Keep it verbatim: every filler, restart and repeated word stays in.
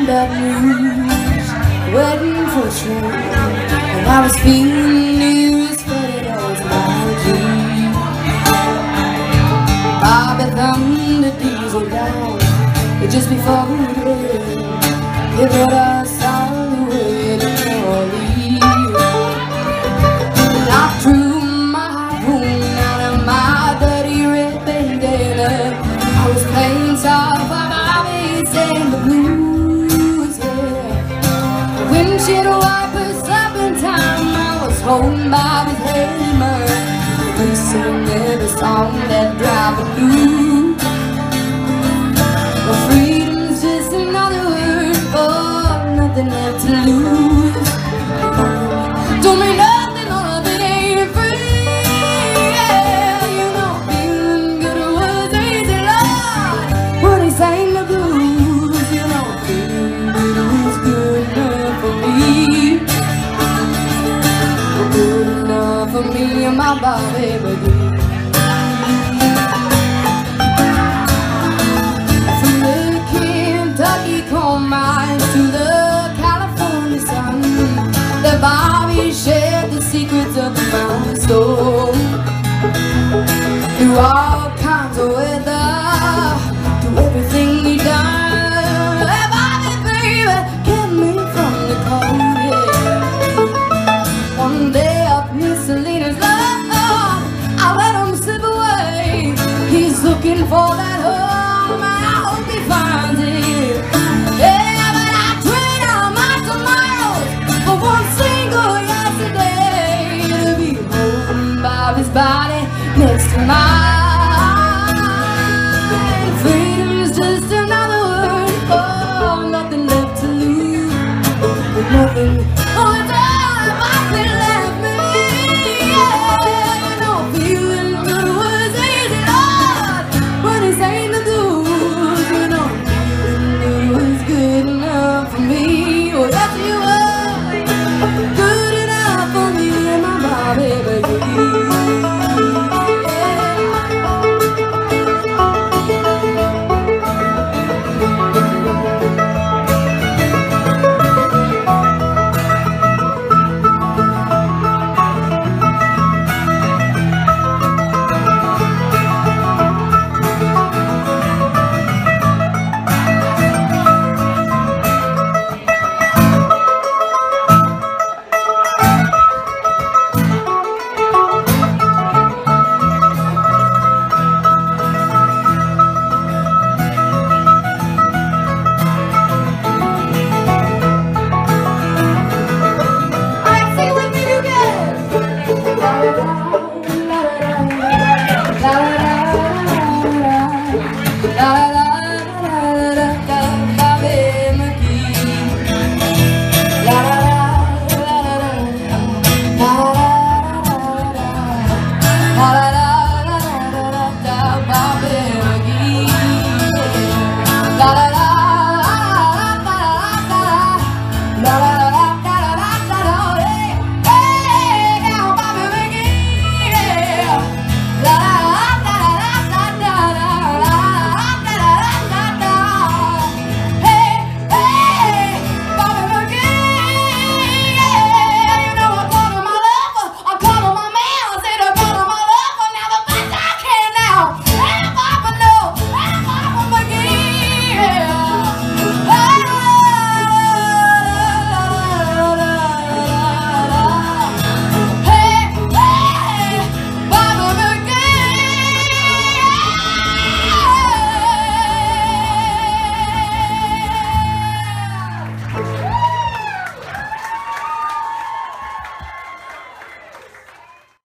in Baton Rouge, waiting for a train, and I was feeling new as faded as my dream. Bobby thumbed the diesel down, but just before we did, it brought us all the way to New Orleans. And I threw my harpoon out of my dirty red bandana. I was playing soft while Bobby sang the blues, yeah. Windshield wipers up in time, I was holding Bobby's hammer. We sing every song that drive the blues. Well, freedom's just another word for nothing left to lose. Don't mean nothing on it ain't free, yeah. You know feeling good was easy, Lord, when he sang the blues. You know feeling good was good enough for me, good enough for me and my Bobby McGee. From the Kentucky coal mines to the California sun, that Bobby shared the secrets of the mountain stone. Through all